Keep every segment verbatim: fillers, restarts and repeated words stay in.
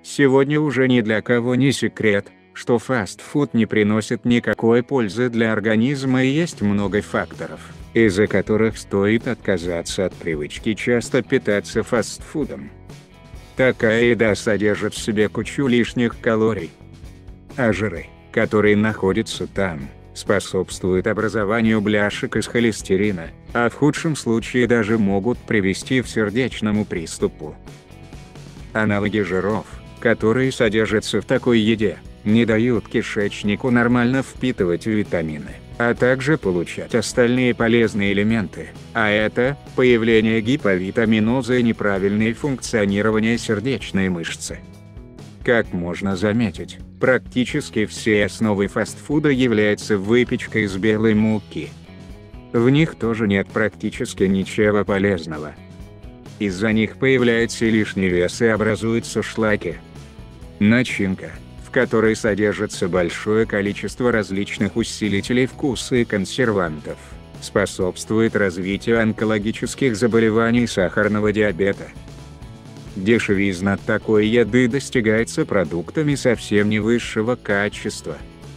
Сегодня уже ни для кого не секрет, что фастфуд не приносит никакой пользы для организма, и есть много факторов, из-за которых стоит отказаться от привычки часто питаться фастфудом. Такая еда содержит в себе кучу лишних калорий, а жиры, которые находятся там, способствуют образованию бляшек из холестерина, а в худшем случае даже могут привести к сердечному приступу. Аналоги жиров, которые содержатся в такой еде, не дают кишечнику нормально впитывать витамины, а также получать остальные полезные элементы, а это – появление гиповитаминоза и неправильное функционирование сердечной мышцы. Как можно заметить, практически все основы фастфуда являются выпечкой из белой муки. В них тоже нет практически ничего полезного. Из-за них появляется лишний вес и образуются шлаки. Начинка, в которой содержится большое количество различных усилителей вкуса и консервантов, способствует развитию онкологических заболеваний и сахарного диабета. Дешевизна такой еды достигается продуктами совсем не высшего качества.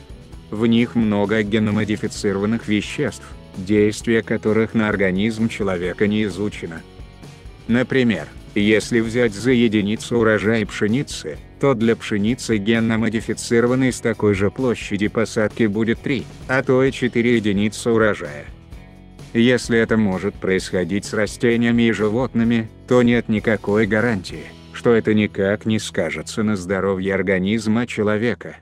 В них много геномодифицированных веществ, действие которых на организм человека не изучено. Например, если взять за единицу урожай пшеницы, то для пшеницы генно-модифицированной с такой же площади посадки будет три, а то и четыре единицы урожая. Если это может происходить с растениями и животными, то нет никакой гарантии, что это никак не скажется на здоровье организма человека.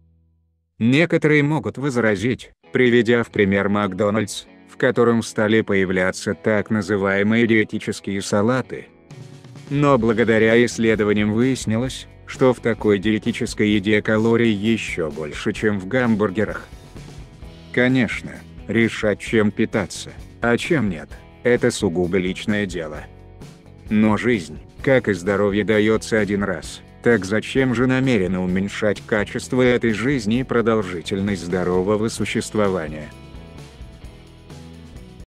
Некоторые могут возразить, приведя в пример Макдональдс, в котором стали появляться так называемые диетические салаты. Но благодаря исследованиям выяснилось, что в такой диетической еде калорий еще больше, чем в гамбургерах. Конечно, решать, чем питаться, а чем нет, это сугубо личное дело. Но жизнь, как и здоровье, дается один раз, так зачем же намеренно уменьшать качество этой жизни и продолжительность здорового существования?